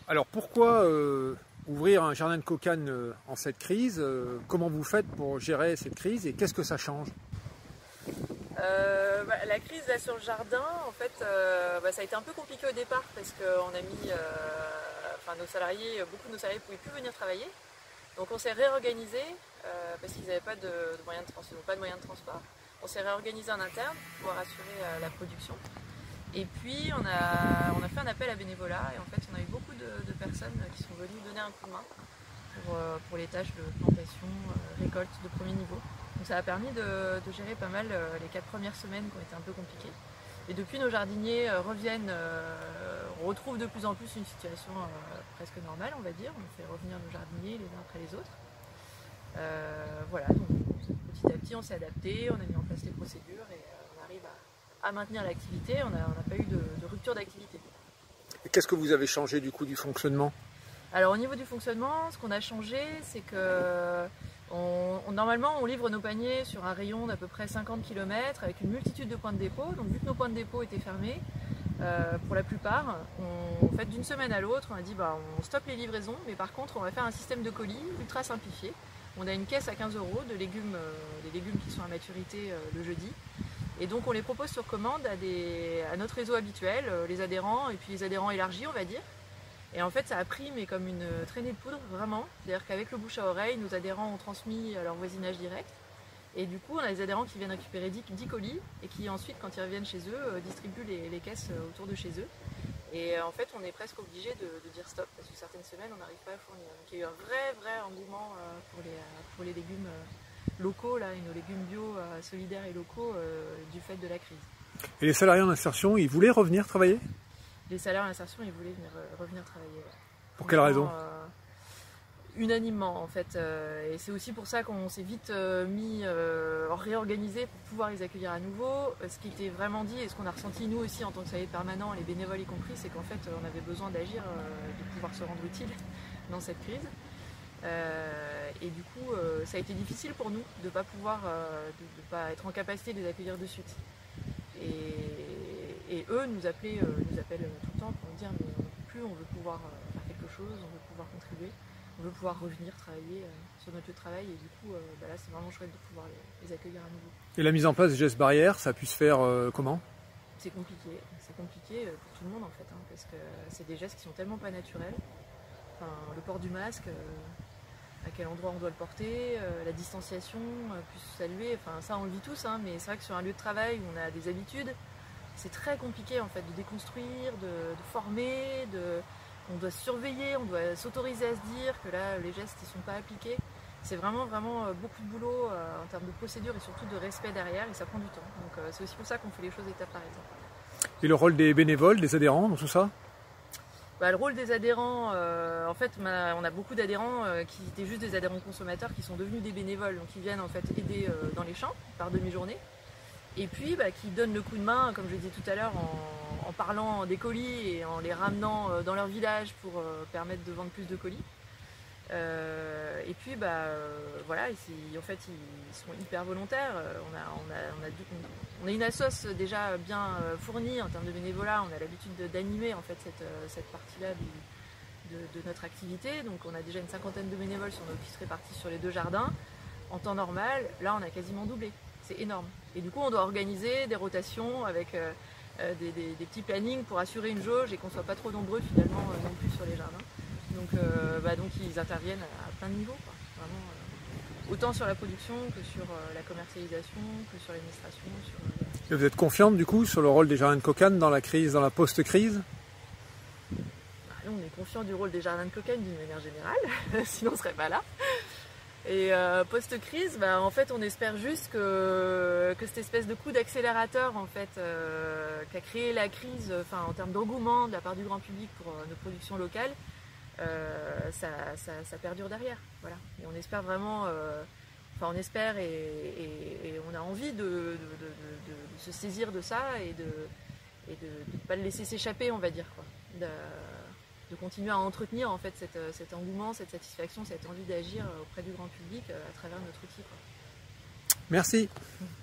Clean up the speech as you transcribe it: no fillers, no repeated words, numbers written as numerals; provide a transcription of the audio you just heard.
Alors pourquoi ouvrir un jardin de cocagne en cette crise? Comment vous faites pour gérer cette crise et qu'est-ce que ça change? La crise là, sur le jardin, en fait, ça a été un peu compliqué au départ parce qu'on a mis, nos salariés, beaucoup de nos salariés ne pouvaient plus venir travailler. Donc on s'est réorganisé parce qu'ils n'avaient pas de moyens de transport. On s'est réorganisé en interne pour pouvoir assurer la production. Et puis on a fait un appel à bénévolat et en fait on a eu beaucoup de personnes qui sont venues donner un coup de main pour les tâches de plantation, récolte de premier niveau. Donc ça a permis de gérer pas mal les 4 premières semaines qui ont été un peu compliquées. Et depuis, nos jardiniers reviennent, on retrouve de plus en plus une situation presque normale, on va dire. On fait revenir nos jardiniers les uns après les autres. Voilà, donc petit à petit on s'est adapté, on a mis en place les procédures et on arrive à maintenir l'activité. On n'a pas eu de rupture d'activité. Et qu'est-ce que vous avez changé du coup du fonctionnement? Alors au niveau du fonctionnement, ce qu'on a changé, c'est que normalement on livre nos paniers sur un rayon d'à peu près 50 km avec une multitude de points de dépôt. Donc vu que nos points de dépôt étaient fermés, pour la plupart, en fait, d'une semaine à l'autre, on a dit on stoppe les livraisons, mais par contre on va faire un système de colis ultra simplifié. On a une caisse à 15 € de légumes, des légumes qui sont à maturité le jeudi. Et donc on les propose sur commande à notre réseau habituel, les adhérents et puis les adhérents élargis on va dire. Et en fait ça a pris mais comme une traînée de poudre vraiment. C'est-à-dire qu'avec le bouche à oreille, nos adhérents ont transmis à leur voisinage direct. Et du coup on a des adhérents qui viennent récupérer 10 colis et qui ensuite quand ils reviennent chez eux distribuent les caisses autour de chez eux. Et en fait on est presque obligé de dire stop parce que certaines semaines on n'arrive pas à fournir. Donc il y a eu un vrai engouement pour les légumes locaux là, et nos légumes bio solidaires et locaux du fait de la crise. Et les salariés en insertion, ils voulaient revenir travailler? Les salariés en insertion, ils voulaient revenir travailler. Ouais. Pour quelle raison? Unanimement en fait. Et c'est aussi pour ça qu'on s'est vite réorganisé pour pouvoir les accueillir à nouveau. Ce qui était vraiment dit et ce qu'on a ressenti nous aussi en tant que salariés permanents, les bénévoles y compris, c'est qu'en fait on avait besoin d'agir, de pouvoir se rendre utile dans cette crise. Et du coup, ça a été difficile pour nous de ne pas pouvoir, de pas être en capacité de les accueillir de suite. Et eux nous appellent tout le temps pour nous dire mais on ne peut plus, on veut pouvoir faire quelque chose, on veut pouvoir contribuer, on veut pouvoir revenir travailler sur notre lieu de travail. Et du coup, là c'est vraiment chouette de pouvoir les accueillir à nouveau. Et la mise en place des gestes barrières, ça a pu se faire comment? C'est compliqué pour tout le monde en fait, hein, parce que c'est des gestes qui sont tellement pas naturels. Enfin, le port du masque, à quel endroit on doit le porter, la distanciation, puis se saluer, enfin ça on le vit tous, hein, mais c'est vrai que sur un lieu de travail où on a des habitudes, c'est très compliqué en fait de déconstruire, de former, on doit surveiller, on doit s'autoriser à se dire que là les gestes ne sont pas appliqués. C'est vraiment beaucoup de boulot en termes de procédure et surtout de respect derrière et ça prend du temps. Donc c'est aussi pour ça qu'on fait les choses étape par étape. Et le rôle des bénévoles, des adhérents dans tout ça? Le rôle des adhérents, en fait, on a beaucoup d'adhérents qui étaient juste des adhérents consommateurs qui sont devenus des bénévoles, donc ils viennent en fait aider dans les champs par demi-journée, et puis qui donnent le coup de main, comme je le disais tout à l'heure, en parlant des colis et en les ramenant dans leur village pour permettre de vendre plus de colis. Et puis voilà, en fait ils sont hyper volontaires. On a une assoce déjà bien fournie en termes de bénévolat. On a l'habitude d'animer en fait cette partie-là de notre activité. Donc on a déjà une 50aine de bénévoles qui se répartissent sur les 2 jardins. En temps normal, là on a quasiment doublé. C'est énorme. Et du coup on doit organiser des rotations avec des petits plannings pour assurer une jauge et qu'on ne soit pas trop nombreux finalement non plus sur les jardins. Donc ils interviennent à plein de niveaux, quoi. Vraiment, autant sur la production que sur la commercialisation, que sur l'administration. Et vous êtes confiante du coup sur le rôle des jardins de cocagne dans la crise, dans la post-crise? Nous on est confiant du rôle des jardins de cocagne d'une manière générale, sinon on ne serait pas là. Et post-crise, en fait on espère juste que cette espèce de coup d'accélérateur en fait, qu'a créé la crise en termes d'engouement de la part du grand public pour nos productions locales, ça perdure derrière, voilà. Et on espère vraiment, on espère et on a envie de se saisir de ça et de ne pas le laisser s'échapper, on va dire, quoi. De continuer à entretenir en fait cet engouement, cette satisfaction, cette envie d'agir auprès du grand public à travers notre outil, quoi. Merci.